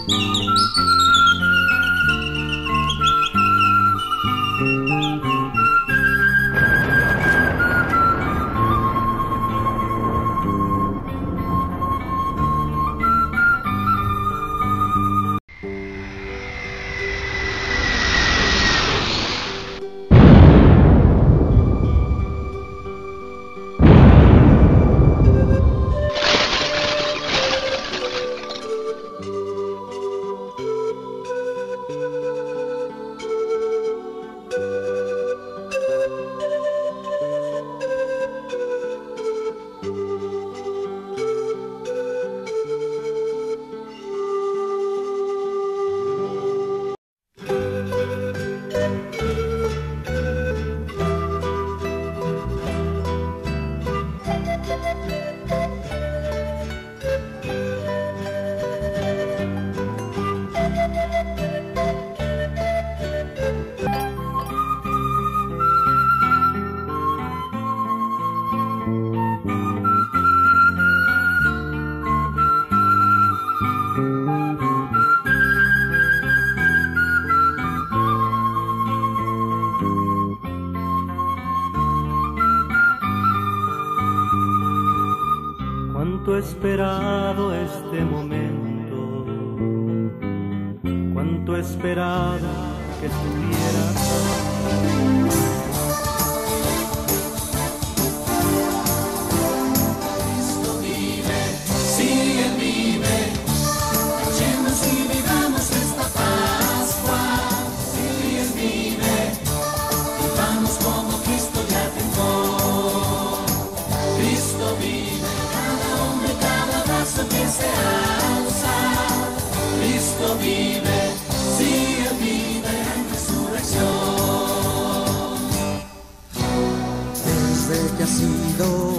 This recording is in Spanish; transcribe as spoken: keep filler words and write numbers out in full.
Cuánto he esperado este momento, cuánto he esperado que estuvieras. Cristo vive, sí, Él vive, marchemos y vivamos esta Pascua. Sí, Él vive, vivamos como Cristo ya triunfó. Cristo vive. Que se alza, Cristo vive, sí, Él vive en resurrección. Desde que ha sido